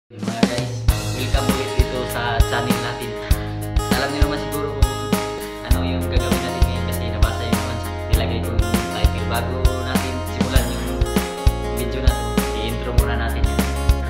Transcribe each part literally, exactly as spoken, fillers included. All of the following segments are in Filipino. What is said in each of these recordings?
Mga guys, welcome ulit dito sa channel natin. Alam niyo naman siguro kung ano yung gagawin natin ngayon kasi nabasa yun naman sa nilagay kong title. Bago natin simulan yung video na to, i-intro muna natin yun.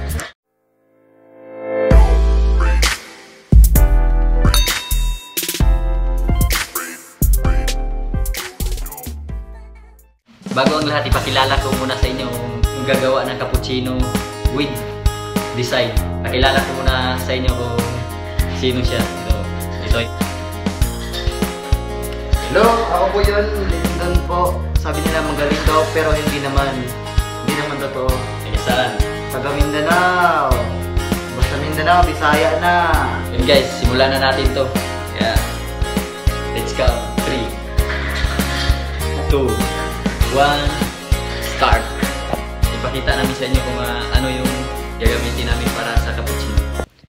Bago ang lahat, ipakilala ko muna sa inyo yung gagawa ng cappuccino with design. Pakilala ko muna sa inyo kung sino siya. Ito, ito. Hello, ako po yun, Lyndon po. Sabi nila magaling daw, pero hindi naman. Hindi naman totoo. Eh, saan? Taga Mindanao. Basta Mindanao, Bisaya na. Yun guys, simulan na natin to. Yeah. Let's go. three, two, one, start. Ipakita namin sa inyo kung uh, ano yung gagamitin namin para sa cappuccino.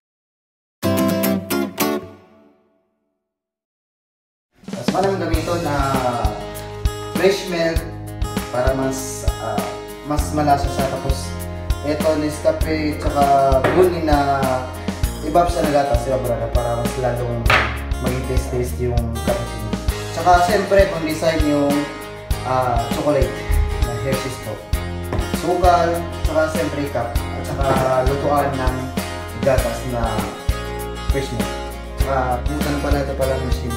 Mas maraming gamito na fresh milk para mas uh, mas malasa siya. Tapos ito Nescafe tsaka Bruni na ibab sa nagatas sila brada para mas lalong maging taste-taste yung cappuccino. Tsaka siyempre kung design yung uh, chocolate na Hershey's po. Sukal, tsaka siyempre cup. Saka lutuan ng gatas na fresh milk. Saka pumunta na pala ito pala machine.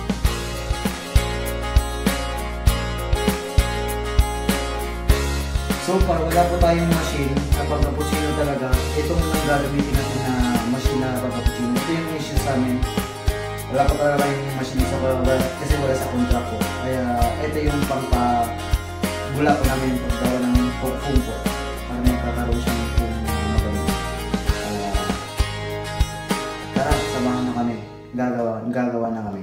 So para wala po tayong machine na pag-cappuccino talaga, itong lang gagamitin natin na machine na pag-cappuccino. Ito yung issue sa amin. Wala po talaga yung machine sa pag kasi wala sa contract ko. Kaya ito yung pangpa-gula po namin paggawa ng foam po. Para magkakaroon siya ng foam. Gagawa, gagawa na kami.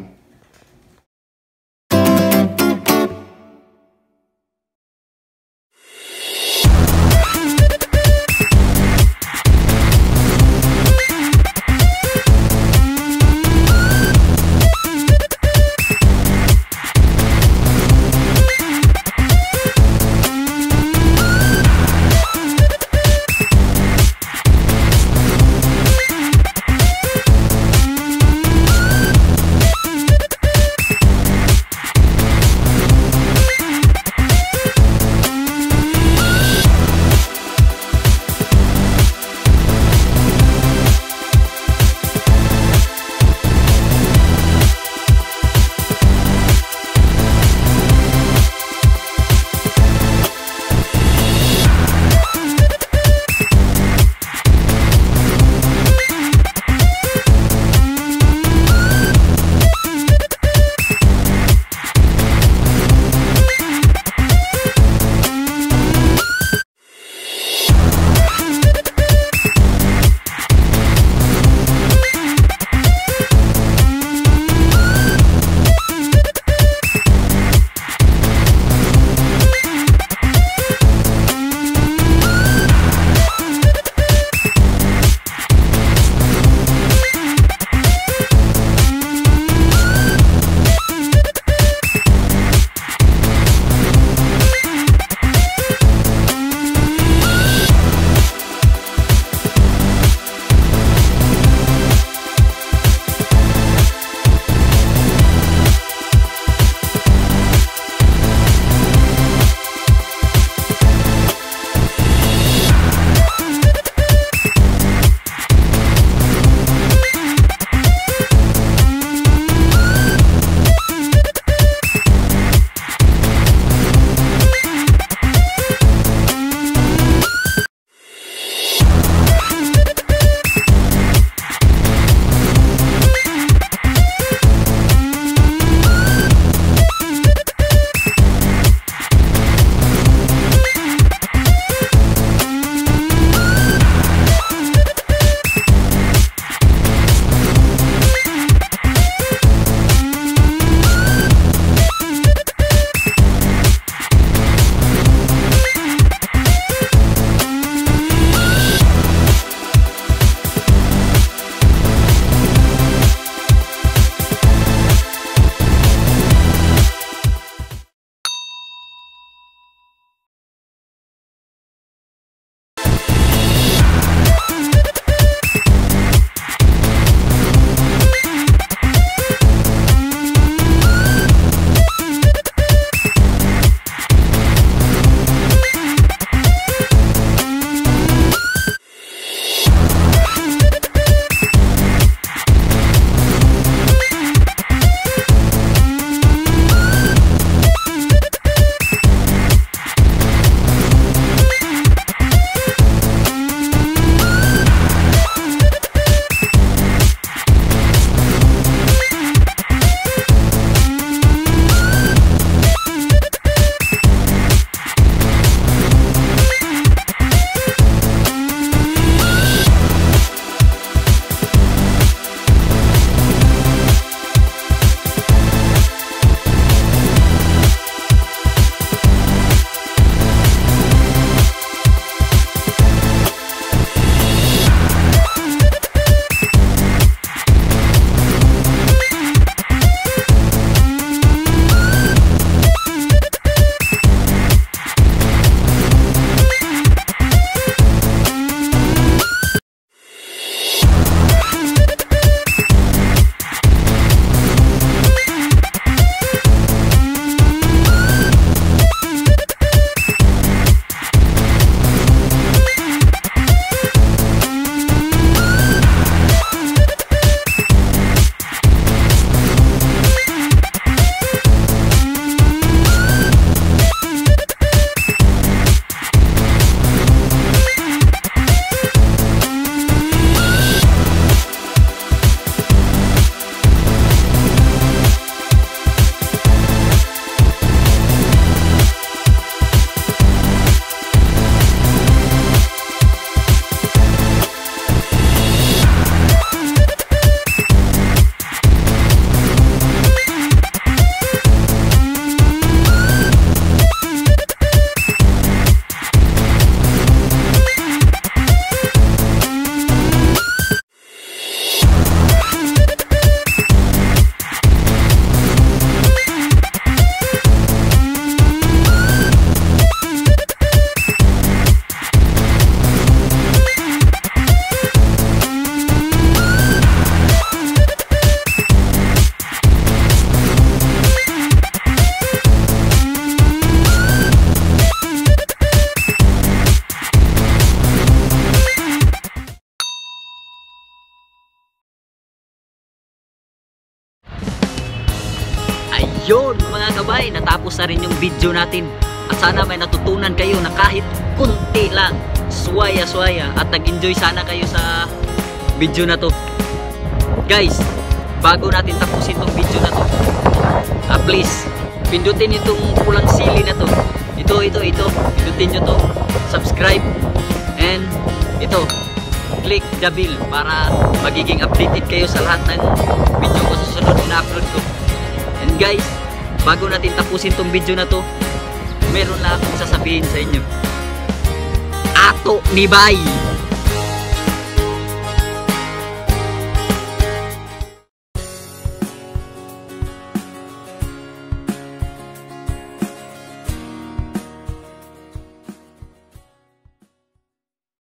Yun mga kabay, natapos na rin yung video natin. At sana may natutunan kayo na kahit kunti lang, swaya-swaya, at nag-enjoy sana kayo sa video na to. Guys, bago natin tapusin tong video na to, ah, please, pindutin itong pulang sili na to. Ito, ito, ito. Pindutin nyo to. Subscribe. And ito, click the bell para magiging updated kayo sa lahat ng video ko sa sunod na upload ko. And guys, bago natin tapusin tong video na to, meron lang akong sasabihin sa inyo. Ato ni Bay!